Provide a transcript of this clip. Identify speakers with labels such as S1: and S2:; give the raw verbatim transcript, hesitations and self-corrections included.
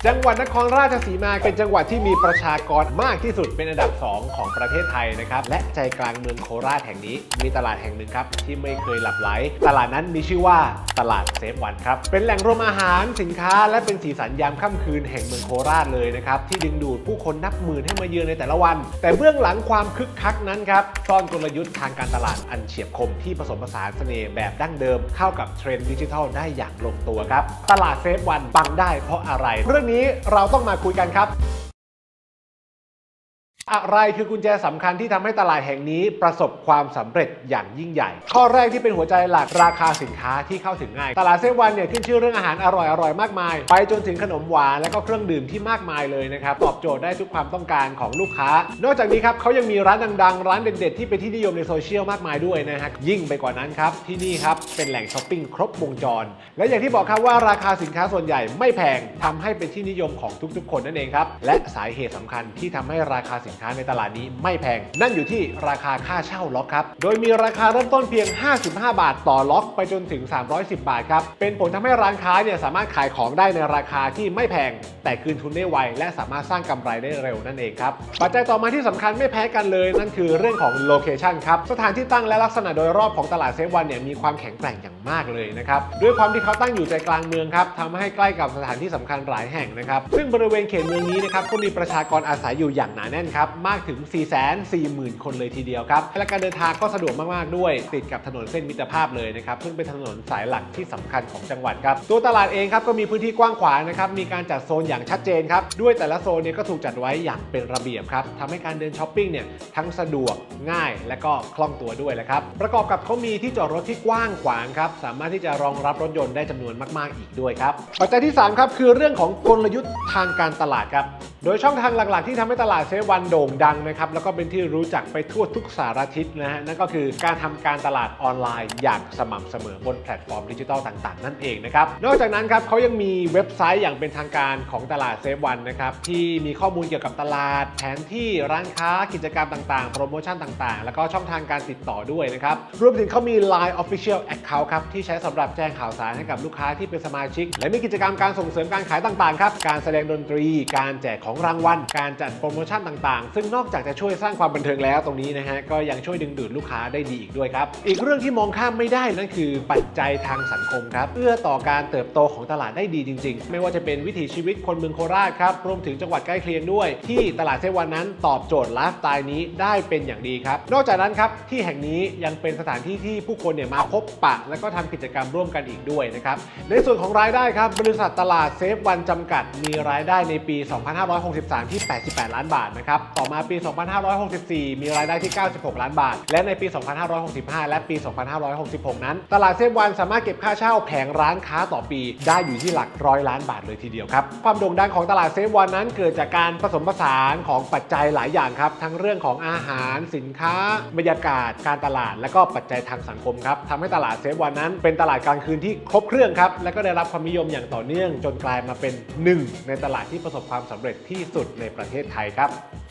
S1: จังหวัดนครราชสีมาเป็นจังหวัดที่มีประชากรมากที่สุดเป็นอันดับสองของประเทศไทยนะครับและใจกลางเมืองโคราชแห่งนี้มีตลาดแห่งหนึ่งครับที่ไม่เคยหลับไหลตลาดนั้นมีชื่อว่าตลาดเซฟวันครับเป็นแหล่งรวมอาหารสินค้าและเป็นสีสันยามค่ำคืนแห่งเมืองโคราชเลยนะครับที่ดึงดูดผู้คนนับหมื่นให้มาเยือนในแต่ละวันแต่เบื้องหลังความคึกคักนั้นครับซ่อนกลยุทธ์ทางการตลาดอันเฉียบคมที่ผสมผสานเสน่ห์แบบดั้งเดิมเข้ากับเทรนด์ดิจิทัลได้อย่างลงตัวครับตลาดเซฟวันปังได้เพราะอะไรเรื่องนี้เราต้องมาคุยกันครับอะไรคือกุญแจสำคัญที่ทำให้ตลาดแห่งนี้ประสบความสำเร็จอย่างยิ่งใหญ่ข้อแรกที่เป็นหัวใจหลักราคาสินค้าที่เข้าถึงง่ายตลาดเซฟวันเนี่ยขึ้นชื่อเรื่องอาหารอร่อยๆมากมายไปจนถึงขนมหวานและก็เครื่องดื่มที่มากมายเลยนะครับตอบโจทย์ได้ทุกความต้องการของลูกค้านอกจากนี้ครับเขายังมีร้านดังๆร้านเด็ดๆที่เป็นที่นิยมในโซเชียลมากมายด้วยนะฮะยิ่งไปกว่านั้นครับที่นี่ครับเป็นแหล่งช้อปปิ้งครบวงจรและอย่างที่บอกครับว่าราคาสินค้าส่วนใหญ่ไม่แพงทำให้เป็นที่นิยมของทุกๆคนนั่นเองครับและสาเหตุสำคัญที่ทำให้ราคาสินค้าในตลาดนี้ไม่แพงนั่นอยู่ที่ราคาค่าเช่าล็อกครับโดยมีราคาเริ่มต้นเพียงห้าสิบห้าบาทต่อล็อกไปจนถึงสามร้อยสิบบาทครับเป็นผลทำให้ร้านค้าเนี่ยสามารถขายของได้ในราคาที่ไม่แพงแต่คืนทุนได้ไวและสามารถสร้างกำไรได้เร็วนั่นเองครับปัจจัยต่อมาที่สำคัญไม่แพ้กันเลยนั่นคือเรื่องของโลเคชันครับสถานที่ตั้งและลักษณะโดยรอบของตลาดเซฟวันเนี่ยมีความแข็งแกร่งอย่างมากเลยนะครับด้วยความที่เขาตั้งอยู่ใจกลางเมืองครับทำให้ใกล้กับสถานที่สำคัญหลายแห่งนะครับซึ่งบริเวณเขตเมืองนี้นะครับก็มีประชากรอาศัยอยู่อย่างหนาแน่นครับมากถึง สี่แสนสี่หมื่น คนเลยทีเดียวครับและการเดินทางก็สะดวกมากๆด้วยติดกับถนนเส้นมิตรภาพเลยนะครับซึ่งเป็นถนนสายหลักที่สำคัญของจังหวัดครับตัวตลาดเองครับก็มีพื้นที่กว้างขวางนะครับมีการจัดโซนอย่างชัดเจนครับด้วยแต่ละโซนเนี่ยก็ถูกจัดไว้อย่างเป็นระเบียบครับทำให้การเดินช้อปปิ้งเนี่ยทั้งสะดวกง่ายและก็คล่องตัวด้วยแหละครับประกอบกับเขามีที่จอดรถที่กว้างขวางครับสามารถที่จะรองรับรถยนต์ได้จำนวนมากๆอีกด้วยครับปัจจัยที่สามครับคือเรื่องของกลยุทธ์ทางการตลาดครับโดยช่องทางหลักๆที่ทำให้ตลาดเซฟวันโด่งดังนะครับแล้วก็เป็นที่รู้จักไปทั่วทุกสารทิศนะฮะนั่นก็คือการทำการตลาดออนไลน์อย่างสม่ำเสมอบนแพลตฟอร์มดิจิทัลต่างๆนั่นเองนะครับนอกจากนั้นครับเขายังมีเว็บไซต์อย่างเป็นทางการของตลาดเซฟวันนะครับที่มีข้อมูลเกี่ยวกับตลาดแผนที่ร้านค้ากิจกรรมต่างๆโปรโมชั่นต่างๆแล้วก็ช่องทางการติดต่อด้วยนะครับรวมถึงเขามี ไลน์ Official Account ครับที่ใช้สำหรับแจ้งข่าวสารให้กับลูกค้าที่เป็นสมาชิกและมีกิจกรรมการส่งเสริมการขายต่างๆครับการแสดงดนตรีการแจกของรางวัลการจัดโปรโมชั่นต่างๆซึ่งนอกจากจะช่วยสร้างความบันเทิงแล้วตรงนี้นะฮะก็ยังช่วยดึงดูดลูกค้าได้ดีอีกด้วยครับอีกเรื่องที่มองข้ามไม่ได้นั่นคือปัจจัยทางสังคมครับเอื้อต่อการเติบโตของตลาดได้ดีจริงๆไม่ว่าจะเป็นวิถีชีวิตคนเมืองโคราชครับรวมถึงจังหวัดใกล้เคียงด้วยที่ตลาดเซฟวันนั้นตอบโจทย์ไลฟ์สไตล์นี้ได้เป็นอย่างดีครับนอกจากนั้นครับที่แห่งนี้ยังเป็นสถานที่ที่ผู้คนเนี่ยมาพบปะและก็ทำกิจกรรมร่วมกันอีกด้วยนะครับในส่วนของรายได้ครับบริษัทตลาดเซฟวันจำกัดมีรายได้ในปี สองพันห้าร้อยหกสิบสาม ที่ แปดสิบแปด ล้านบาทนะครับต่อมาปี สองพันห้าร้อยหกสิบสี่ มีรายได้ที่ เก้าสิบหก ล้านบาทและในปี สองพันห้าร้อยหกสิบห้า และปี สองพันห้าร้อยหกสิบหก นั้นตลาดเซฟวันสามารถเก็บค่าเช่าแผงร้านค้าต่อปีได้อยู่ที่หลักร้อยล้านบาทเลยทีเดียวครับความโด่งดังของตลาดเซฟวันนั้นเกิดจากการผสมผสานของปัจจัยหลายอย่างครับทั้งเรื่องของอาหารสินค้าบรรยากาศการตลาดและก็ปัจจัยทางสังคมครับทำให้ตลาดเซฟวันนั้นเป็นตลาดกลางคืนที่ครบเครื่องครับและก็ได้รับความนิยมอย่างต่อเนื่องจนกลายมาเป็นหนึ่งในตลาดที่ประสบความสำเร็จที่สุดในประเทศไทยครับ